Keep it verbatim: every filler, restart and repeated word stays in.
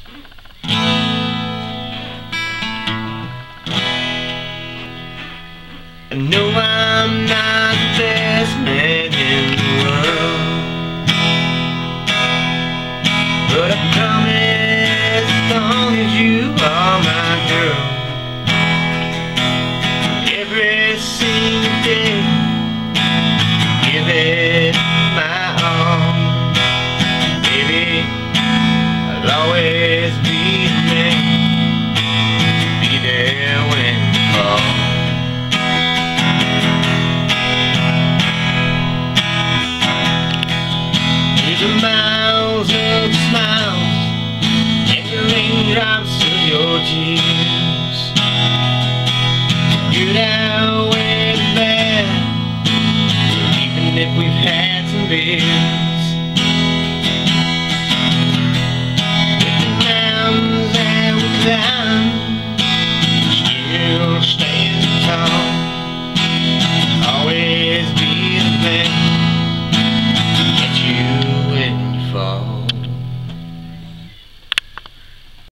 I know I'm not the best man in the world, but I promise as long as you are my girl, every single day, give it my all. Baby, I'll always be the man, be there when you call. The miles of smiles and the raindrops of your tears, good out when it's bad, even if we've had some beers. With the mountains and with the